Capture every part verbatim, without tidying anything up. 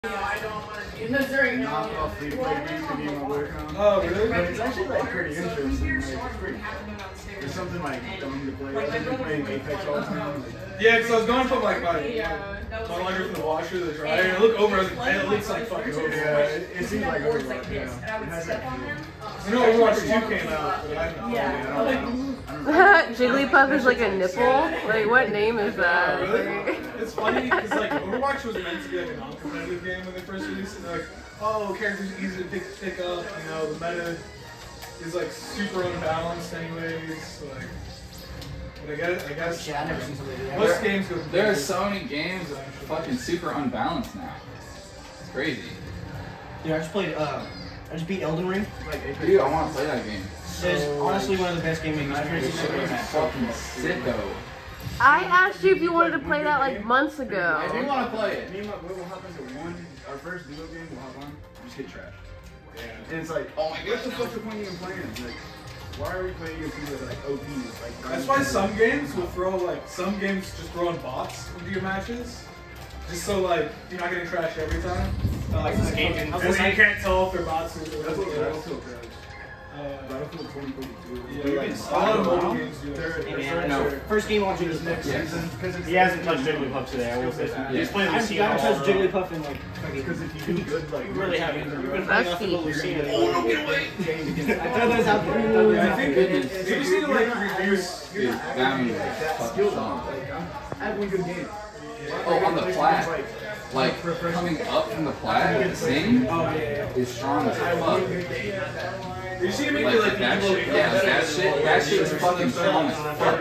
knockoff free play game to be in my work on. Oh, really? But it's actually like pretty interesting. Like, it's pretty, there's something like dumb to play. I've been playing Apex all the time. Like, yeah, because I was going to put like my, my laundry from the washer to the dryer, and I look over, I was like, and it looks like fucking Overwatch. Yeah, it, it seems like Overwatch. Yeah, it has that feel. I know Overwatch two came out, but I haven't played it. I don't know. Jigglypuff is like a nipple? Like, what name is that? Oh, really? It's funny because like Overwatch was meant to be like a non-competitive game when they first released it. They're like, oh, characters are easy to pick, pick up. You know, the meta is like super unbalanced, anyways. So, like, but I guess I guess yeah, I never seen something like that. most games go. There are so many games that are fucking super unbalanced now. It's crazy. Yeah, I just played. Uh, I just beat Elden Ring. Dude, I want to play that game. It's honestly one of the best gaming experiences I've ever had. Fucking sicko. I asked you if you wanted to play that like months ago. I do want to play it. Me and my we'll hop into one. Our first duo game, we'll hop on. Just hit trash. Yeah. And it's like, oh my god, what the fuck's the point of even playing? Like, why are we playing against people that are like O Ps? Like, That's why some games will throw like some games just throw in bots into your matches, just so like you're not getting trashed every time. Uh, like this game, and you can't tell if they're bots or. That's what Battlefield does. Uh, Battlefield twenty forty-two. Yeah, a lot of mobile games do that. Yeah, no. First game on This next Yeah. season, because He hasn't touched Jigglypuff today, I will say that. Yeah. He's playing I've Lucina. got to touch Jigglypuff in like because if you do good, like You really haven't. You've been playing That's nothing but Lucina. Oh, no, get away! I throw those out there. Yeah, I think Goodness. they just need to like reviews. Dude, that movie was that fucking skill strong. Like, I'm, I have one good game. Oh, on the flat. Like, coming up from the flat, the thing is strong as fuck. You see maybe Like, like that people- shit, yeah, that shit, that shit is fucking strong as fuck.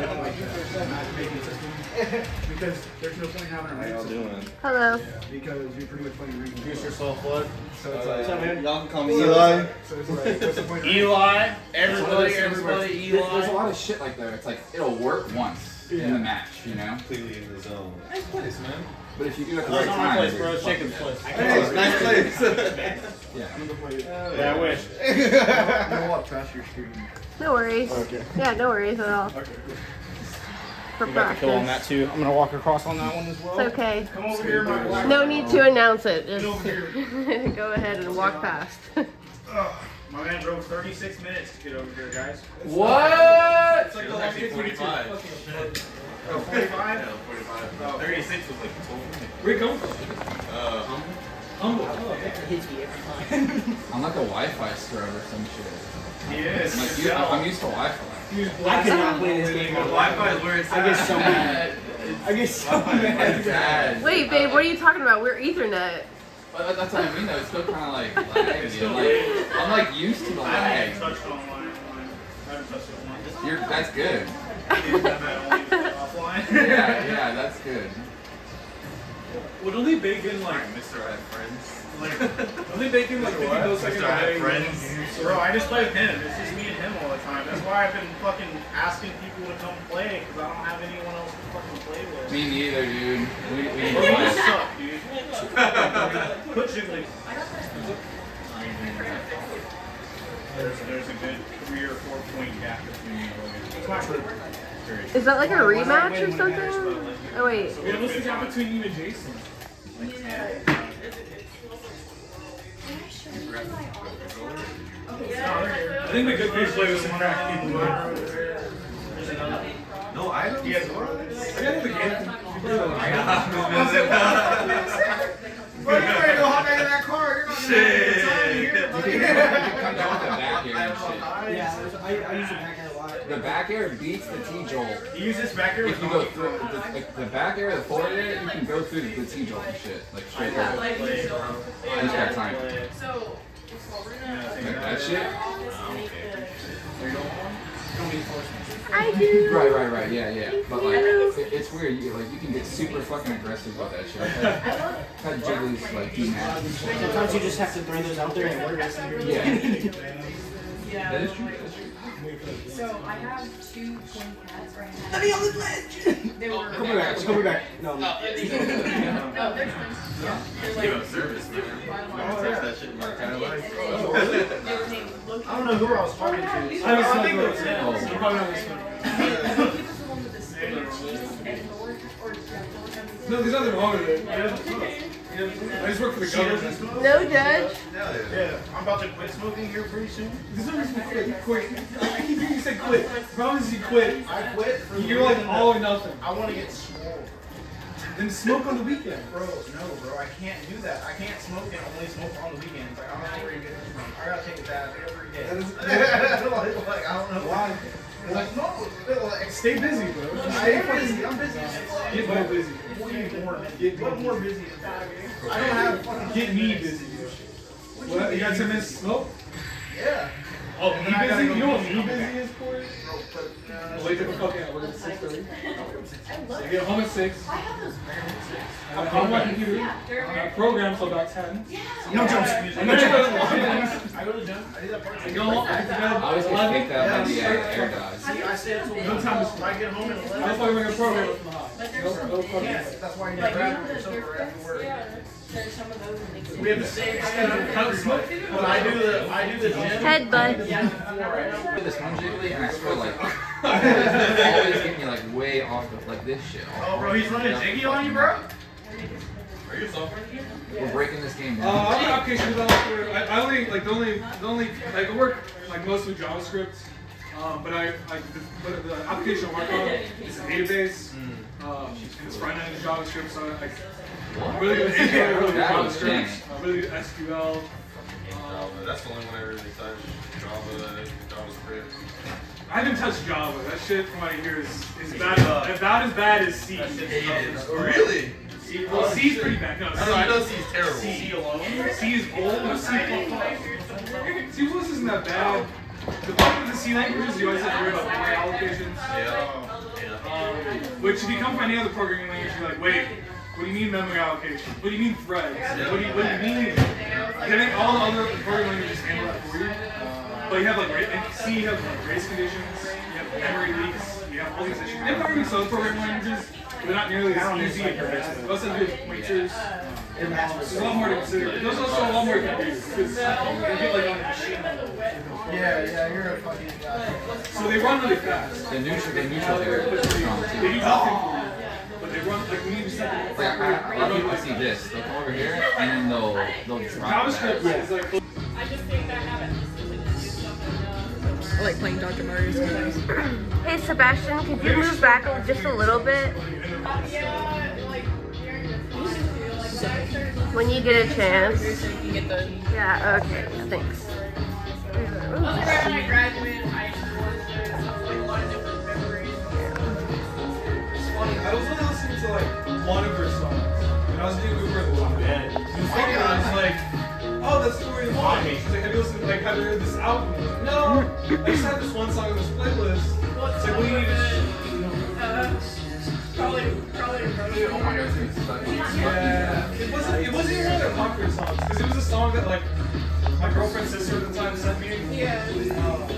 Because there's no point in having a How y'all rank doing? Hello. because you're pretty much playing rank. Introduce yourself, Flood. So it's like, What's up, man? Y'all can call me Eli. so it's like, what's the point of Eli. It's one of Everybody, those things where everybody, There's, there's a Eli. lot of shit like that. It's like, it'll work once in the match, you know? Completely in the zone. Nice place, man. But if you do it at the That's right not my time, place, bro. it's It's Jacob's place. fucking- Nice place. Yeah. I'm gonna play it. Yeah, I wish. I'm gonna walk past your screen. No worries. Okay. Yeah, no worries at all. Okay. For You got the kill on that practice. too. I'm gonna walk across on that one as well. It's okay. Come over here, my black. No need to announce it. Get over here. Just go ahead and walk past. My man drove thirty-six minutes to get over here, guys. What? It's like the longest you get to your fucking apartment. Oh, forty-five? No, forty-five. thirty-six was like twelve. Where you coming from? Uh, humble. Humble. Oh, okay. Hits me every time. I'm like a Wi-Fi scrub or some shit. He is. I'm, like, you, I'm used to Wi-Fi. I could not play this game. The Wi-Fi is where it's I get so at. mad. I get so mad. Bad. Wait, babe, what are you talking about? We're Ethernet. But that's what I mean though, it's still kind of like laggy. I'm like, I'm like used to the I lag. haven't touched online. I haven't touched it online. You're, that's good. Offline. Yeah, yeah, that's good. Would only bake in like, Mister I have friends. like, only bake in like fifty milliseconds Mister I a day. have friends. Bro, I just play with him. It's just me and him all the time. That's why I've been fucking asking people to come play, because I don't have anyone else to fucking play with. Me neither, dude. We, we Bro, you need suck, dude. Put Jiggly. There's, there's a good three or four point gap between you and Logan. Is that like a rematch or something? Oh wait. Wait, what's the gap between you and Jason? I think we could play with some crack people. No, I don't. Yes, I got the game. Bro, you ready to hop back in that car? You're not gonna have time here, You buddy. can, you can come down with the back air and shit. Yeah, I, I use the back air a lot. The back air beats the T-jolt. He uses back here If with you go through the, like, the back air, the forward air, you can go through the, the T-jolt and shit, like straight through. play, bro. I just got time. So, Like that shit? I do. Right, right, right, yeah, yeah. But like, you. it, it's weird, you, like, you can get super fucking aggressive about that shit. I've had, had Jiggly's, like, be mad and shit. Sometimes you just have to throw those out there and it works. Yeah. That is true, that is true. so I have two twin cats right now. Let me on the ledge! They were. Come back, come back. No, no. No, they're twins. Yeah, they're Give like. up service, man. Oh, Touch that shit in my kind of life. They were named Loki. I don't know who I was talking to. I think it was him. Oh. You probably know this one. Loki was the one with the spinning cheese and Thor, or yeah, Thor had the- No, there's nothing wrong with it. Yeah, I just work for the She doesn't government. smoke? No judge. Yeah, I'm about to quit smoking here pretty soon. There's no reason to quit. You quit. I keep hearing you say quit. Promise you quit. I quit for You're like all or nothing. I want to get swole. Then smoke on the weekend. Bro, no, bro, I can't do that. I can't smoke and only smoke on the weekends. Like, I don't know where you get this from. I gotta take a bath every day. That is, like, like, I don't know why. Like, no, like, Stay busy, bro. Stay busy. I'm busy. Get more busy. Get more, Get what more busy is that? I don't have fucking Get me busy. What? You got ten minutes to smoke? Yeah. Oh, And me then I gotta busy? go You know what get me some busy back. is for? Bro, but, uh, Wait till the fucking hour. We're at six thirty. So I get home at six. I have those. I'm on my computer. I program till about ten. No jump music. And then I go to the I go to the gym. I do that part. I go home. I get to bed. I always get eleven. kicked out by the uh, air guys. See, I stay up till No time to I get home at That's eleven. why we're gonna program it from the house. But No, there's some no big- fucking Yeah, way. that's why you Like, need you to know grab the yourself dirt after bikes? work. Yeah. There's some of those and they We have the same schedule. But I do the I do the gym. Headbutt. Yeah, before I I play this one jiggly and I swear like always get me like way off of like this shit. Oh, bro, he's running jiggy on you, bro. Are you a software engineer? We're breaking this game Uh, down. I'm an application developer. I, I only like the only the only like I work like mostly JavaScript. Um, but I like the, but the application I work on is a database. Um, and it's front end is JavaScript, so I like I'm really good at A P I, really good at That was JavaScript, insane. uh, really good at S Q L. Um, Java. That's the only one I really touch. Java, JavaScript. I haven't touched Java. That shit from what I hear is is bad as about as bad as C. Oh, really? C, well, C is pretty bad. No, I know, I know C is terrible. C alone. C is old. No, C plus plus. C plus isn't that bad. The problem with the C languages, you always have to worry about memory allocations. Yeah. Um, which if you come from any other programming language, you're like, wait, what do you mean memory allocation? What do you mean threads? What do you, what do you mean? I think all the other programming languages handle that for you. But you have like, in C you have like race conditions, you have memory leaks, you have all these issues. And probably some programming languages, they're not nearly as easy. They also have to do with pointers. There's a lot more to consider. There's also a lot more to do because you get like on a machine level. Yeah, yeah, you're a fucking guy. So they run really fast. The neutral, the neutral here is strong They too. do nothing for you, but they run like when you set the Like, I, a lot of people see this. They'll come over here and then they'll they'll drop JavaScript that. is like. I just take that habit to do stuff I like playing Doctor Mario sometimes. Hey Sebastian, could you move back a- just a little bit? Yeah, like during the time too. Like when I started When you get a chance. so you can get the. Yeah, okay, thanks. That's right when I graduated high school. So it's like a lot of different memories. It's funny. I was only listening to like one of her songs, and I was doing Uber at the time. And it was funny. I was like, "Oh, that's Story of Mine." She's like, "Have you listened? Like, have you heard this album?" I was like, no, I just had this one song on this playlist. It's like, what do you need to? Uh, probably, probably. Oh my god, it's stuck. Yeah, it wasn't. It wasn't even one of their popular songs because it was a song that like my girlfriend's sister at the time sent me. Yeah. Um,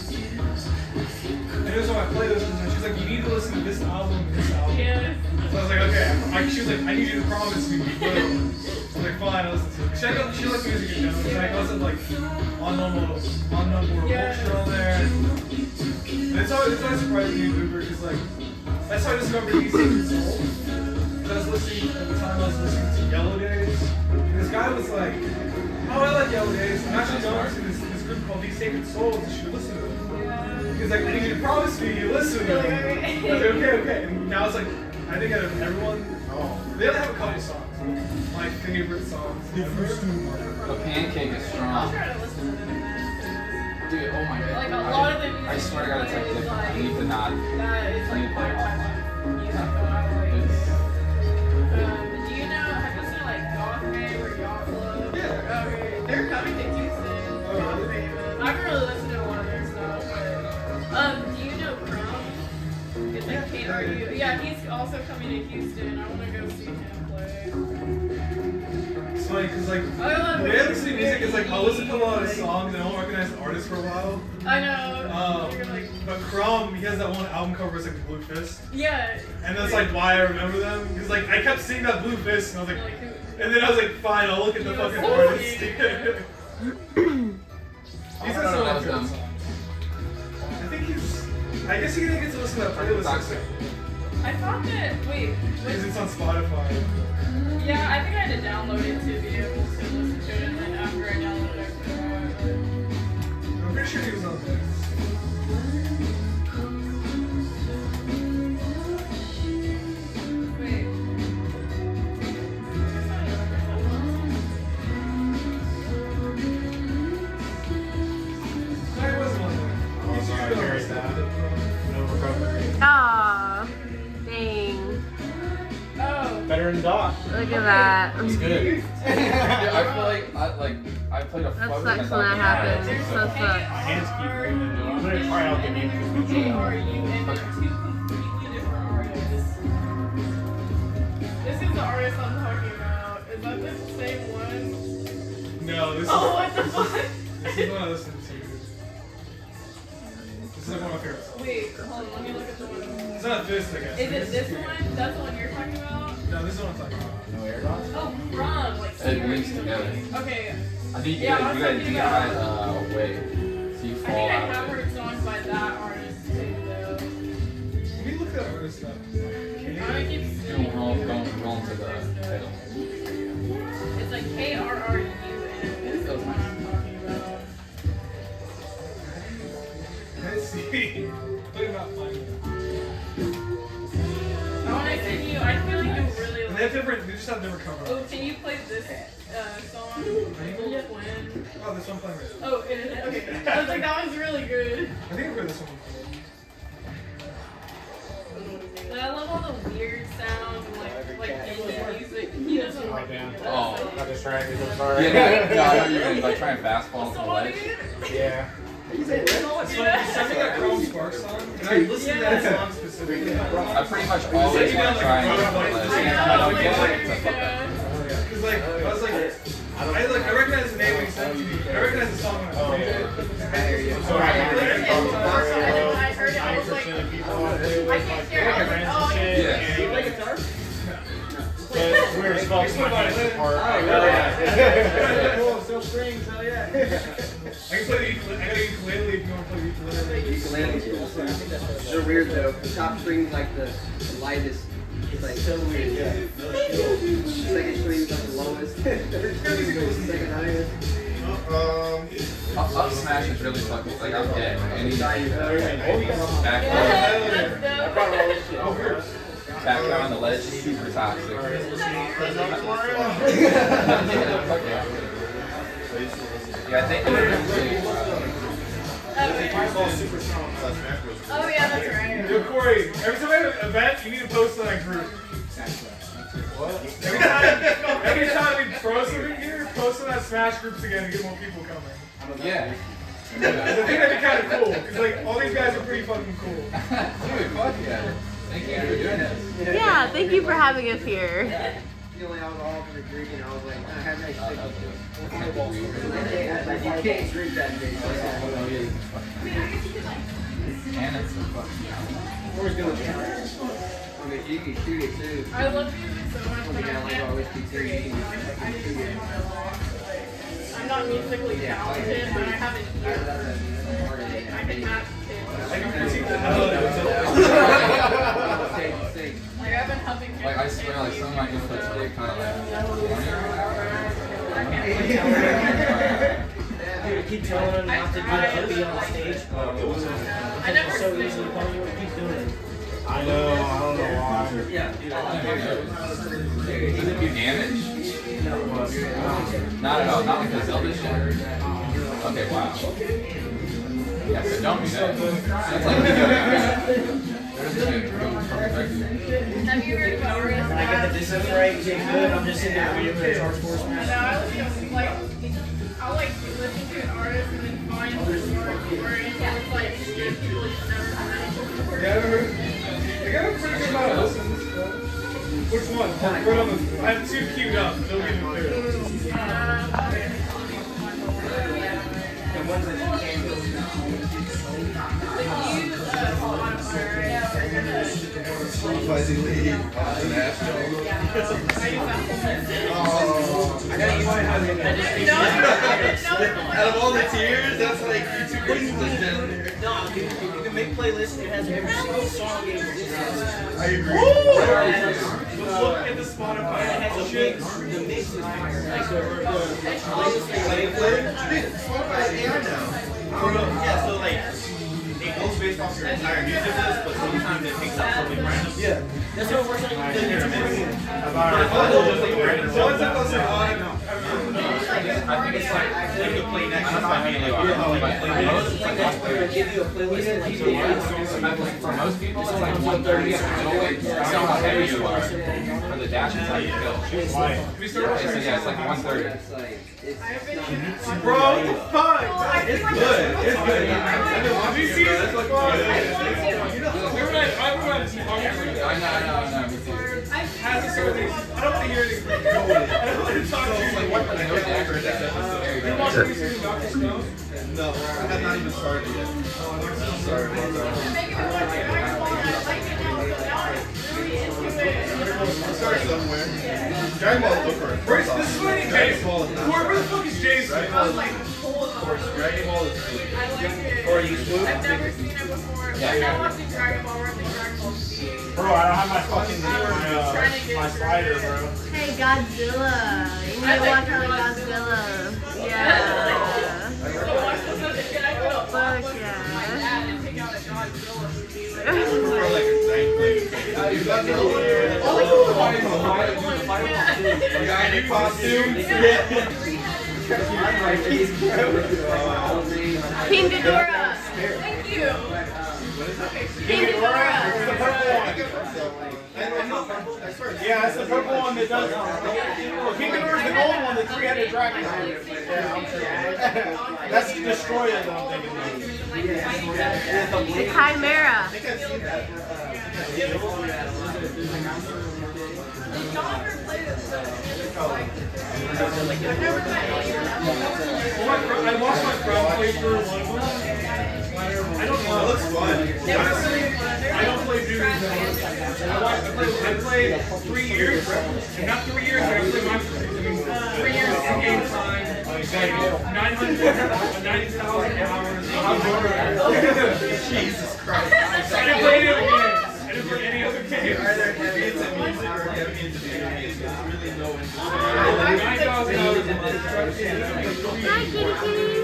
and it was on my playlist, and she's like, "You need to listen to this album, and this album." Yeah. So I was like, "Okay." Like, she was like, "I need you to promise me." You will. I was like, "Fine, I'll listen to it." She, I, she likes music in general. So like, I listened like on normal, on normal Yeah. culture on there. And it's always, it's always surprising me, Uber, because like that's how I discovered These Sacred Souls. Because I was listening at the time I was listening to Yellow Days. And this guy was like, "Oh, I like Yellow Days. I'm actually going to this, this group called These Sacred Souls. You should listen to them." He's like, "I need you to promise me you listen to them." I was like, "Okay, okay." And now it's like, I think out of everyone, oh, they only have a couple songs, like favorite songs. The pancake is strong. Try to listen to them. Dude, oh my god. Like a lot of the music I swear to god, it's like is different. I need to not. That is I need like to part play of it my offline. music that I like. It's- Um, do you know, have you seen like Goth Babe or Yacht Club? Yeah. Okay, they're coming to Houston. Oh, Goth really? Babe. I haven't really listened to a lot of their stuff, but um, do you know Crumb? It's like K R U. Yeah, he's also coming to Houston. I want to go see him play. It's funny because like I love the way I listen to music is like I'll listen to a lot of songs and I won't recognize the artist for a while. I know. Um, You're like, but Crumb, he has that one album cover it's like the Blue Fist, yeah. and that's like why I remember them because like I kept seeing that Blue Fist and I was You're like, like, who? and then I was like, fine, I'll look at the You fucking was artist. funny. He's I got don't know, some that of was my dumb. favorite songs. I think he's. I guess he didn't get to listen to that playlist. Toxic. I thought that. Wait. Because it's on Spotify. Yeah, I think I had to download it to be able to listen to it, and then after I downloaded it, I couldn't. I'm pretty sure he was on there. Wait. There was one there. You should go. No recovery. Aw, dang. Oh. Better than Doc. Look at that. He's good. Yeah, I feel like I like I played a That floater sucks and when that I happens. There's So a sucks. K My hands keep moving. I'm gonna try out the game K control. R U, and they're two completely different artists. This is the artist I'm talking about. Is that the same one? No, this is. Oh, what the fuck? This is one I listen to. This is like one of my favorite songs. Wait, hold on, let me look at the one. It's not this, I guess. Is it this one? That's the one you're talking about? No, this is what I'm talking about. No air dots? Oh, from like It links together. Okay. I think you Yeah, got I you was got thinking D I about- uh, away, so you I fall think I out have of it. heard songs by that artist too, though. Let me look that artist up. I keep Don't roll, don't roll into the title. It's like K R R U, and it's the one I'm talking about. Let's see. Look at that finding. I want to sing you. I feel like you really And they have like. different. They just have different cover. Oh, can you play this uh, song? Little Twin. Oh, this one playing right now. Oh, it is. Okay. I was like, that one's really good. I think I've heard this one before. And I love all the weird sounds and like like indie music. He doesn't Oh, like damn. it. Oh. Got distracted. I'm sorry. Yeah, no, no, I know you're gonna like try and fastball to the ledge. Yeah. It's funny, you sent me that Chrome Sparks song, and I listened to that song specifically. I pretty much always want to try and get to the ledge. I I don't get it. It's a fuck up. Because like, I was like, I like, I recognize the name when he sent it to me. I recognize the song when I played it. I hear you. So I And then when I heard it, I was like, I can't hear it. I was like, oh, I Yeah. can you play guitar? But we're supposed to my hands apart. Oh, yeah. Cool, still strings, hell yeah. I can play the ukulele. I got a ukulele if you want to play the ukulele. Ukulele. They're weird though. The top string's like the, the lightest. It's like so weird. Yeah. Second string's like the lowest. Second highest. Um, Up, up smash is really fucking like I'm dead. Any back That's dope. back down on the ledge is super toxic. Mario? Yeah, I think. Oh yeah, that's right. Yo, Corey, every time I have an event, you need to post on that group. Every time, every time we throw something here, post on that Smash groups again and get more people coming. Yeah. I think that'd be kind of cool, because like, all these guys are pretty fucking cool. Dude, fuck yeah. Thank you for doing this. Yeah, thank you for having us here. You know, I was all for the drinking. I was like, I had nice Oh, that was good. Like, you can't drink that day. So And it's so fucking Where's going? I mean, you can shoot it too. I love music so much, but I can't create. Like, I just do my vlogs. Like, I'm not musically talented, but I have an ear for like, I can ask kids. I can critique the hell out of it. Like, I've been helping kids. like I swear, like some of my inputs are like kind of like. Dude, keep telling him not to do uppy on stage. I never So easy. sing. Tell me what keep doing it. I know, I don't know why. Yeah, dude. Does it do damage? Not at all. Not like the Zelda shit. Okay, wow. Yeah, so don't do that. That's like Have you heard about artists? When I get the distance right, get good, I'm just sitting there waiting for the charge force No, smash. I listen to, like, I'll like listen to an artist and then find the word where it's like skip people you've never heard before. Yeah, I heard. I got a pretty good amount of listens. Which one? Right on the, I have two queued up. They'll be the third. Uh, And one's like, you can't go. like use uh, Spotify, right? Fuzzy League. I use that. Oh, I gotta use my husband. I didn't know. I didn't know Out of all the tiers, that's like YouTube Christmas down there. No, dude, you can make playlists. It has every single song in existence. I agree. Look at the Spotify. It has a mix. The mix is fire. Like the playlist they play. Spotify is A I now. Yeah, so like, it goes based off your entire music list, but sometimes it picks up something random. Yeah. That's what it works like the YouTube Premium. So what's up with I think it's like, Like you play next, that's what I mean. Like, yeah, you know, like, but play for most, next. like, That's where they give you a playlist in like two days. for most people, it's like one thirty at the middleweight. That's how heavy you are. For the dash, it's how you feel. We start So yeah, it's like one thirty. It's like, it's Bro, what the fuck? It's good. It's good. Have you seen it? Remember I remember I was talking to you. I know, I know, I know. Me too. Has a certain things. I don't want to hear anything. I don't want to talk to you. Like, what the no dash is that? You watch any season of Doctor Stone? No, I have not even started yet. Sorry about that. Start somewhere. Dragon Ball is good for it. Where's this is where Dragon Ball is not. Where, where the fuck is Jason? Dragon Ball is Dragon Ball is good. Or you I've never seen it before. Yeah. I'm not watching Dragon Ball, we're watching Dragon Ball Z. Bro, I don't have my fucking, my, uh, my slider, bro. Hey, Godzilla. You need to watch out like Godzilla. Yeah. So watch this other kid. I go to Fuck my yeah. dad and pick out a Godzilla movie. Like, For like a ninth grade. yeah. Guy in costume. Team Ghidorah. Thank you. Team Ghidorah. Yeah, that's the purple one that does. Well, King Ghidorah's the gold one, the three-headed dragon. Yeah, I'm sure. That's Destroyer that I'm thinking of. The Chimera. I watched my friend play through one of them. I don't know. It looks fun. Honestly, I don't play video games that much. I watched- I played, I played three years, and not three years, I played my three years in game time, like nine hundred, ninety thousand hours. Jesus Christ. I didn't play any other games. I didn't play any other games. Either heavy into music or heavy into video games. There's really no nine thousand hours in Hi, kitty kitty.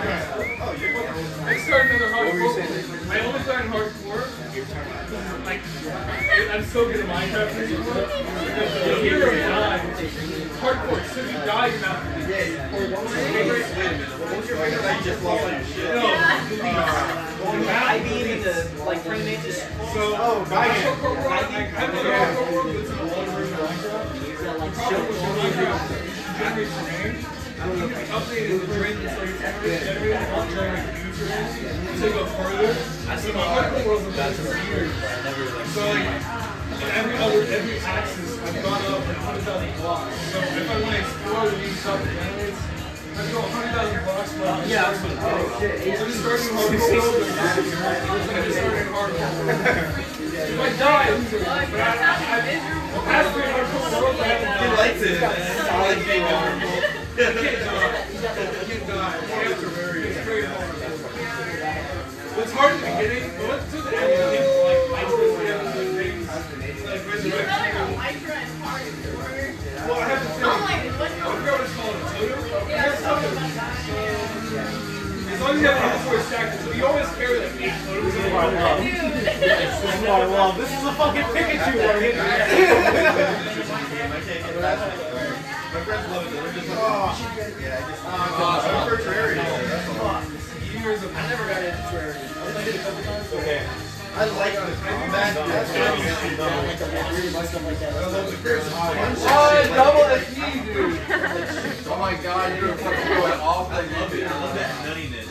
I started another hardcore. I only started hardcore because, like, I'm so good at Minecraft. The hero died. Hardcore. So he died now. Wait a minute. What was your favorite that you just lost on your shit? No. Uh, I being in the like frame ranges. So, oh, hardcore world. I have another hardcore world that's in a one version of Minecraft. The problem with Minecraft is it generates terrain. And you can update it, the terrain that's like generated, not generating new terrain. So you go further. So the hardcore world is about two years. So like, in every other, every axis, I've gone up one hundred thousand blocks. So if I want to explore the new stuff that generates, I have to go one hundred thousand blocks. Yeah, that's what it is. So just starting hardcore world, I just started hardcore. If I die, I lose it. But I, I, I passed through hardcore world, I haven't died. He likes it. I like being vulnerable. I can't die. I can't die. It's very hard. It's hard at the beginning, but once to the end, you think like life is the end of the things. Like resurrection. Well, I have to say, I forgot what it's called. As long as you have an inventory stacked, so you always carry like eight totems. This is what I love. This is what I love. This is the fucking Pikachu one. I can't get past it. My friends love it. They're just like, oh, yeah, I just, oh, I'm for Terraria. That's a lot. Years of I never got into Terraria. I played it a couple times. Okay. I like the combat. That's what I'm used to. Really like stuff like that. I love the Chris. Oh, double S P, dude. Oh my god, you're fucking going off. I love it. I love that nuttiness.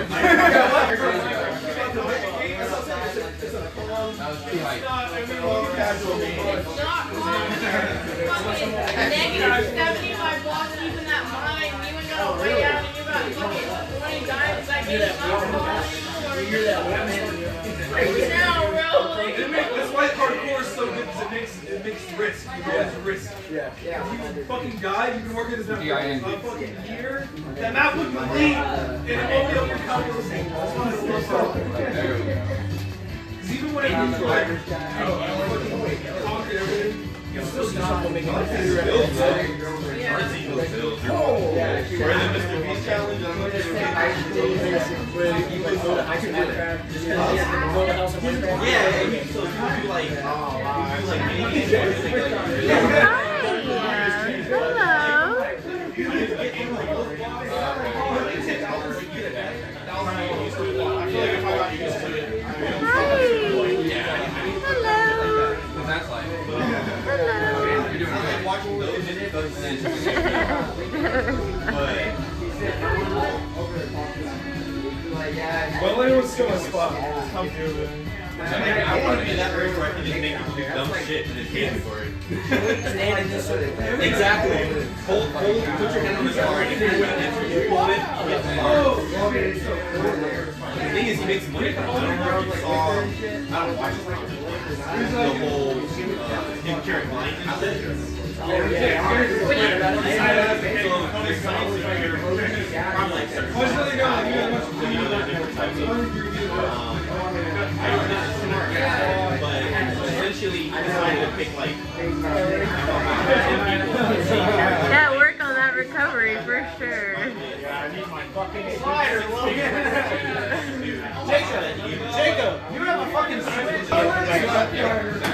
That was too hype. Casual game. It's not fun. Fucking negative seventy my block keeping that mine. You ain't got a way out and you got fucking twenty dimes. I gave you my block. You hear that one man? Right now, bro. Like, it makes, that's why hardcore is so good, because it makes, it makes risk. It's always risk. Yeah. If you fucking die, you can work at this map for a fucking year. That map would complete, and it won't be able to calculate. That's why I love hardcore. There we go. Because even when it was like, I don't know, conquered everything, you can still stop making it. Oh! Yeah, for the Mister Beast challenge, I'm looking at high school. I can do that. Just because he has to build a house in one family. Yeah, and you, so you do like, oh, wow. You do like mini games or anything like That's like, you're doing good. watching those Well, it was still a spot. I'm doing. I want to be that person where I can just make people do dumb shit and then hate me for it. Exactly. Hold, hold, put your hand on the car and if you win it, you hold it, I'll get the bar. The thing is, he makes money from it. I don't know if you saw, I don't watch the whole, uh, him carrying blind and shit. Oh, yeah. I'm like, you know, there are different types of, um, I don't know if it's smart, but essentially he decided to pick like Yeah, work on that recovery for sure. I need my fucking slider, Jacob, Jacob, you have a fucking slider.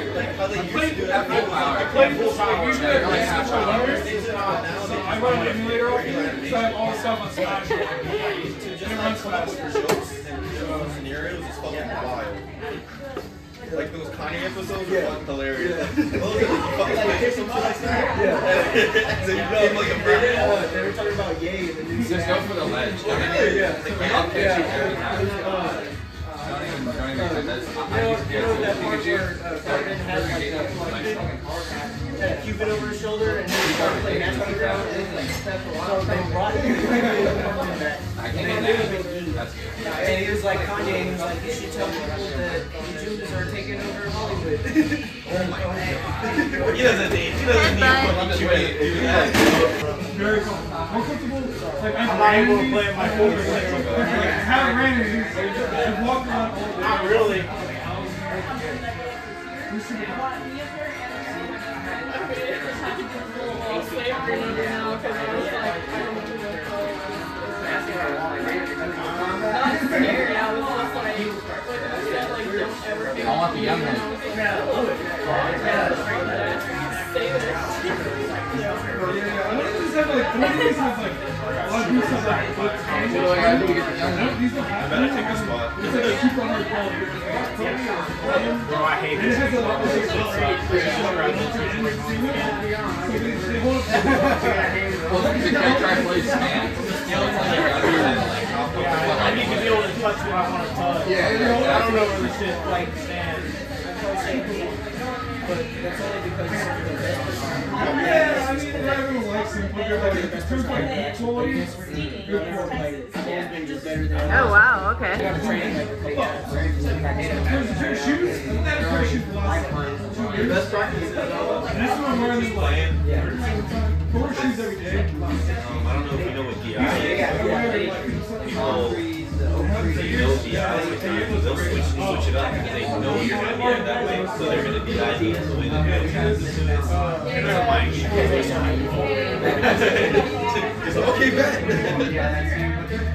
I played full power. Usually I run an emulator off here, so I have all the stuff on Smash. It runs fast. Scenarios is fucking wild. Like those Kanye episodes are fucking hilarious. Those are like some shit like that. Yeah. So you know, like a bird. They were talking about Ye. Just go for the ledge. Yeah. I'll catch you every time. Don't even, don't even say that. I used to get it. Pikachu. Cartman had like a Cupid over his shoulder and he started playing Magic on the ground and like stepped a lot. So they brought it. I can't do that. That's good. And he was like Kanye and he was like, you should tell people that the Jews are taking over Hollywood. Oh my god. He doesn't need, he doesn't need fucking Chewie to do that. Very cool. More comfortable. Like, I'm not able to play my full percent. I haven't ran it. I've walked around all the Not really. I want the young one. I don't think this has like, I don't think this has like, a lot of people have like, What do I gotta do to get the young one? these don't have I better take a spot. It's like a super hard quality. Bro, I hate And it this. has a lot of things so they, they hold up. Well, look at the guy trying to play stand. I need to be able to touch what I want to touch. Yeah, yeah. I don't know where the shit like stands. But that's only because Yeah, I mean, everyone likes him, but they're like, in terms of like quality, good quality. Oh wow, okay. In terms of pair of shoes, I've had a pair of shoes for the last two years. Best practice is And that's what I'm wearing this like, four shoes every day. Um, I don't know if you know what D I is. People say no D I, they'll switch, switch it up because they know you're going to be at that way, so they're going to D I D the way that they transit to it. It's a mind game. Just okay, bet.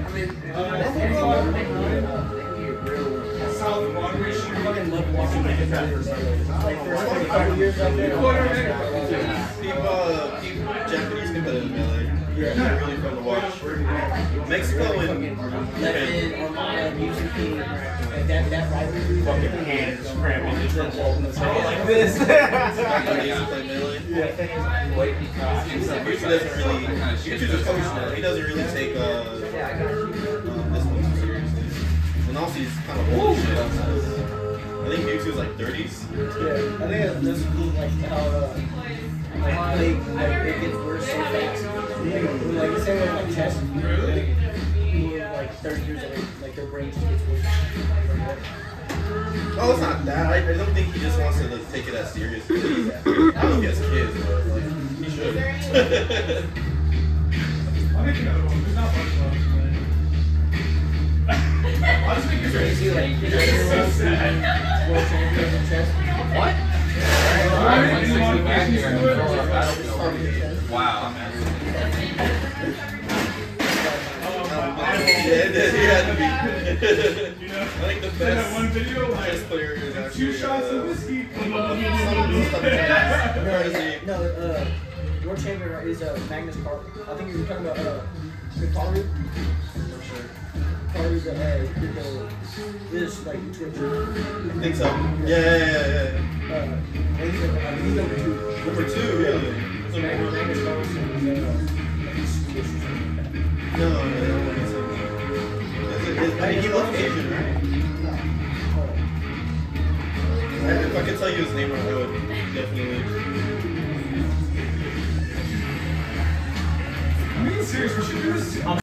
South Broadway shoe. fucking love watching my competitors. Like for twenty-five years out there. Keep, uh, keep Japanese competitive melee. Yeah, they're really fun to watch. Mexico and Levin, Armada, Music King, like that, that rivalry. Fucking hands cramping just like this. Japanese play melee. YouTube doesn't really. YouTube's a coach now. He doesn't really take uh, um, this one too seriously. And also he's kind of old shit. I think Mewtwo's like thirties. Yeah, I think that's cool. Like how uh, like they, like, it gets worse so fast. Like, like the same way like chess. Really? People are like thirty years old, like their brain just gets worse. Oh, it's not that. I, I don't think he just wants to like, take it as seriously. I don't know if he has kids, but like, he should. I'll make another one. There's not much left. I'll just make it crazy. Like, it's so sad. World champion in chess. What? Alright, one sixty back here in the middle of Battlefield. Wow. Yeah, it did. He had to be. You know, I think the that best one video, chess like, player is two actually. shots uh, of whiskey. some of the stuff in chess. Crazy. No, uh, world champion right, is uh, Magnus Carlsen. I think you're talking about uh, Hikaru. Hikaru, the uh, the this like Twitcher. I think so. Yeah, yeah, yeah, yeah. Uh, and he's, uh, he's number two. Number two, really? So Magnus Magnus Carlsen is uh, like Swedish or something like that. No, no, no. It's like, I think he looks Asian, right? If I could tell you his name, I would definitely. I'm being serious. We should do this.